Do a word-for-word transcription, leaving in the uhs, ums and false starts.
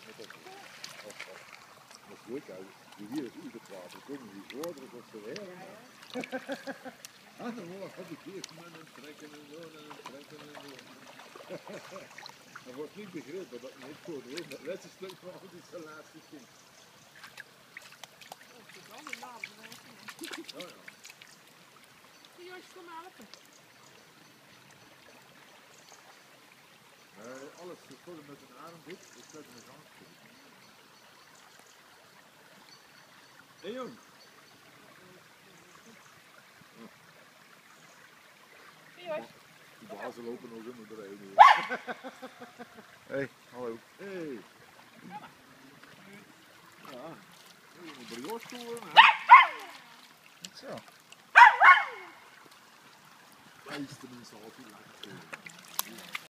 Dat is goed, hè. Die hier is uit het water. Komen die vorderen tot ze weer. Ah, dan wordt het op een met een trekken en zo en een trekken en zo. Dat wordt niet begrepen, dat niet goed hoor. Het laatste stuk van altijd is het laatste stuk. Dat is wel een naam, Oh ja. die Joost kom helpen. Nee, alles gevullen met een armboek, dus dat is een handje. Hé hey, jong. Die Joost. Die bazen lopen nog in de doorheen hier. Hey, hallo. Hey. Ja. Je moet bij jou storen, hè? Zo. Hij is tenminste altijd lekker.